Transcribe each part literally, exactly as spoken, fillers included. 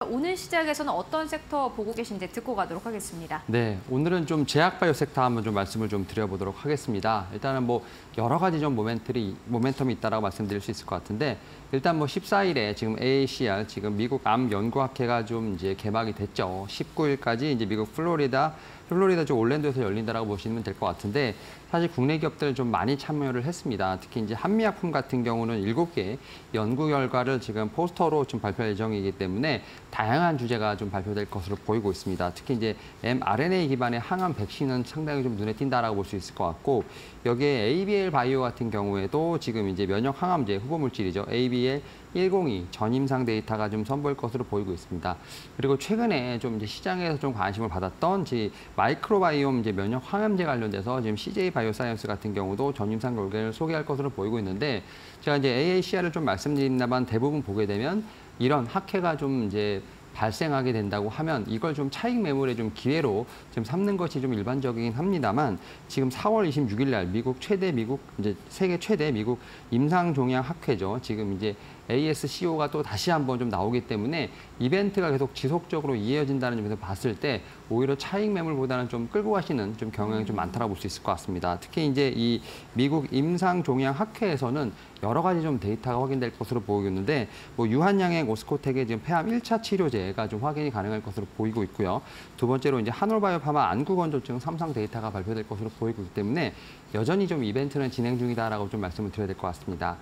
오늘 시장에서는 어떤 섹터 보고 계신지 듣고 가도록 하겠습니다. 네, 오늘은 좀 제약바이오 섹터 한번 좀 말씀을 좀 드려보도록 하겠습니다. 일단은 뭐 여러 가지 좀 모멘텀이, 모멘텀이 있다라고 말씀드릴 수 있을 것 같은데, 일단 뭐 십사 일에 지금 에이에이씨알, 지금 미국 암 연구학회가 좀 이제 개막이 됐죠. 십구 일까지 이제 미국 플로리다, 플로리다 쪽 올랜도에서 열린다라고 보시면 될 것 같은데, 사실 국내 기업들 좀 많이 참여를 했습니다. 특히 이제 한미약품 같은 경우는 일곱 개 연구 결과를 지금 포스터로 좀 발표할 예정이기 때문에 다양한 주제가 좀 발표될 것으로 보이고 있습니다. 특히 이제 엠알엔에이 기반의 항암 백신은 상당히 좀 눈에 띈다라고 볼 수 있을 것 같고, 여기에 에이비엘 바이오 같은 경우에도 지금 이제 면역 항암제 후보 물질이죠. 에이비엘 백이 전임상 데이터가 좀 선보일 것으로 보이고 있습니다. 그리고 최근에 좀 이제 시장에서 좀 관심을 받았던 지 마이크로바이옴 이제 면역 항암제 관련돼서 지금 씨제이 바이오사이언스 같은 경우도 전임상 결과를 소개할 것으로 보이고 있는데, 제가 이제 에이에이씨알을 좀 말씀드린다만 대부분 보게 되면 이런 학회가 좀 이제 발생하게 된다고 하면 이걸 좀 차익 매물의 좀 기회로 좀 삼는 것이 좀 일반적이긴 합니다만, 지금 사월 이십육일 날 미국 최대 미국 이제 세계 최대 미국 임상종양 학회죠. 지금 이제 에이에스씨오가 또 다시 한번 좀 나오기 때문에 이벤트가 계속 지속적으로 이어진다는 점에서 봤을 때 오히려 차익 매물보다는 좀 끌고 가시는 좀 경향이 좀 많다고 볼 수 있을 것 같습니다. 특히 이제 이 미국 임상종양 학회에서는 여러 가지 좀 데이터가 확인될 것으로 보이는데, 뭐 유한양행 오스코텍의 지금 폐암 일 차 치료제가 좀 확인이 가능할 것으로 보이고 있고요. 두 번째로 이제 한올바이오파마 안구건조증 삼상 데이터가 발표될 것으로 보이고 있기 때문에 여전히 좀 이벤트는 진행 중이다라고 좀 말씀을 드려야 될 것 같습니다.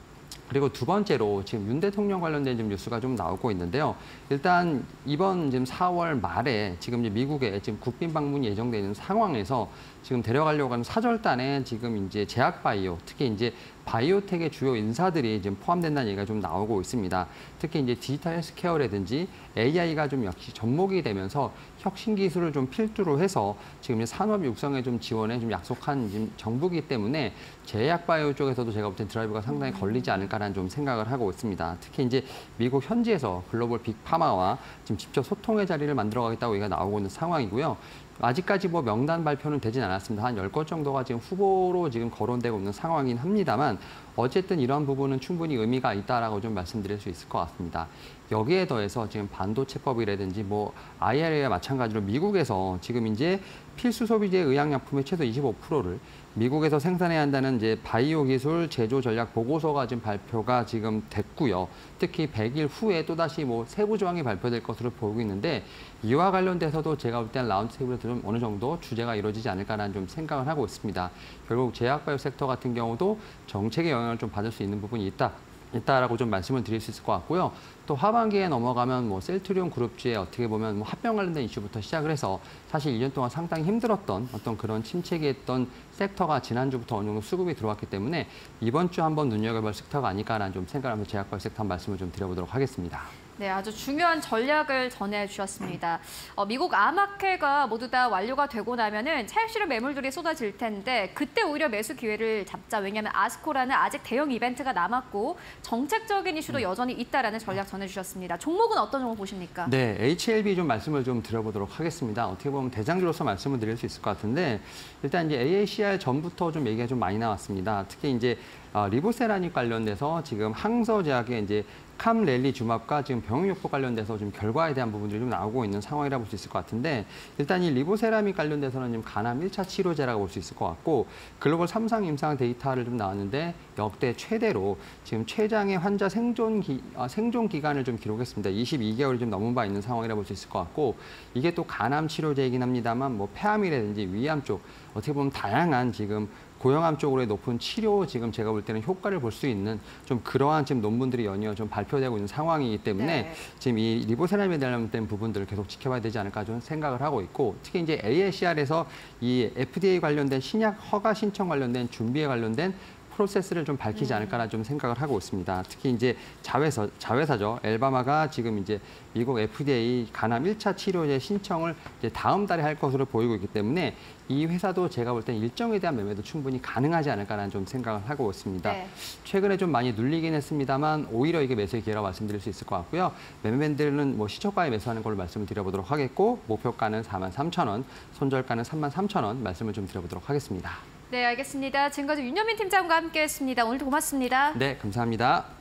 그리고 두 번째로 지금 윤 대통령 관련된 좀 뉴스가 좀 나오고 있는데요. 일단 이번 지금 사월 말에 지금 이제 미국에 지금 국빈 방문이 예정돼 있는 상황에서 지금 데려가려고 하는 사절단에 지금 이제 제약바이오, 특히 이제 바이오텍의 주요 인사들이 지금 포함된다는 얘기가 좀 나오고 있습니다. 특히 이제 디지털 헬스케어라든지 에이아이가 좀 역시 접목이 되면서 혁신 기술을 좀 필두로 해서 지금 이제 산업 육성에 좀 지원에 좀 약속한 지금 정부이기 때문에 제약바이오 쪽에서도 제가 볼 땐 드라이브가 상당히 걸리지 않을까라는 좀 생각을 하고 있습니다. 특히 이제 미국 현지에서 글로벌 빅파마와 지금 직접 소통의 자리를 만들어가겠다고 얘기가 나오고 있는 상황이고요. 아직까지 뭐 명단 발표는 되진 않았습니다. 한 열 건 정도가 지금 후보로 지금 거론되고 있는 상황이긴 합니다만, 어쨌든 이런 부분은 충분히 의미가 있다라고 좀 말씀드릴 수 있을 것 같습니다. 여기에 더해서 지금 반도체법이라든지 뭐 아이알에이와 마찬가지로 미국에서 지금 이제 필수 소비재 의약약품의 최소 이십오 퍼센트를 미국에서 생산해야 한다는 이제 바이오 기술 제조 전략 보고서가 지금 발표가 지금 됐고요. 특히 백 일 후에 또다시 뭐 세부 조항이 발표될 것으로 보이고 있는데, 이와 관련돼서도 제가 볼 때는 라운드 테이블에서 좀 어느 정도 주제가 이루어지지 않을까라는 좀 생각을 하고 있습니다. 결국 제약바이오 섹터 같은 경우도 정책의 영향을 좀 받을 수 있는 부분이 있다. 있다라고 좀 말씀을 드릴 수 있을 것 같고요. 또 하반기에 넘어가면 뭐 셀트리온 그룹주의 어떻게 보면 뭐 합병 관련된 이슈부터 시작을 해서 사실 일 년 동안 상당히 힘들었던 어떤 그런 침체기했던 섹터가 지난주부터 어느 정도 수급이 들어왔기 때문에 이번 주 한번 눈여겨볼 섹터가 아닐까라는 좀 생각을 하면서 제약바이오 섹터 한 말씀을 좀 드려보도록 하겠습니다. 네, 아주 중요한 전략을 전해주셨습니다. 어, 미국 암학회가 모두 다 완료가 되고 나면은 차익 실현 매물들이 쏟아질 텐데, 그때 오히려 매수 기회를 잡자. 왜냐하면 아스코라는 아직 대형 이벤트가 남았고 정책적인 이슈도 여전히 있다라는 전략 전해주셨습니다. 종목은 어떤 종목 보십니까? 네, 에이치엘비 좀 말씀을 좀 드려보도록 하겠습니다. 어떻게 보면 대장주로서 말씀을 드릴 수 있을 것 같은데, 일단 이제 에이에이씨알 전부터 좀 얘기가 좀 많이 나왔습니다. 특히 이제 어, 리보세라닉 관련돼서 지금 항서제약의 이제 캄렐리 주맙과 지금 병용요법 관련돼서 좀 결과에 대한 부분들이 좀 나오고 있는 상황이라고 볼 수 있을 것 같은데, 일단 이 리보세라믹 관련돼서는 지금 간암 일 차 치료제라고 볼 수 있을 것 같고, 글로벌 삼상 임상 데이터를 좀 나왔는데 역대 최대로 지금 췌장의 환자 생존 기, 아, 생존 기간을 좀 기록했습니다. 이십이 개월이 좀 넘은 바 있는 상황이라고 볼 수 있을 것 같고, 이게 또 간암 치료제이긴 합니다만 뭐 폐암이라든지 위암 쪽 어떻게 보면 다양한 지금 고형암 쪽으로의 높은 치료, 지금 제가 볼 때는 효과를 볼 수 있는 좀 그러한 지금 논문들이 연이어 좀 발표되고 있는 상황이기 때문에 네. 지금 이 리보세라믹에 관련된 부분들을 계속 지켜봐야 되지 않을까 좀 생각을 하고 있고, 특히 이제 에이에이씨알에서 이 에프디에이 관련된 신약 허가 신청 관련된 준비에 관련된 프로세스를 좀 밝히지 않을까라 좀 생각을 하고 있습니다. 특히 이제 자회사, 자회사죠. 엘바마가 지금 이제 미국 에프디에이 간암 일 차 치료제 신청을 이제 다음 달에 할 것으로 보이고 있기 때문에 이 회사도 제가 볼 땐 일정에 대한 매매도 충분히 가능하지 않을까라는 좀 생각을 하고 있습니다. 네. 최근에 좀 많이 눌리긴 했습니다만 오히려 이게 매수의 기회라고 말씀드릴 수 있을 것 같고요. 매매밴들은 뭐 시초가에 매수하는 걸로 말씀을 드려보도록 하겠고, 목표가는 사만 삼천 원, 손절가는 삼만 삼천 원 말씀을 좀 드려보도록 하겠습니다. 네, 알겠습니다. 지금까지 윤여민 팀장과 함께했습니다. 오늘도 고맙습니다. 네, 감사합니다.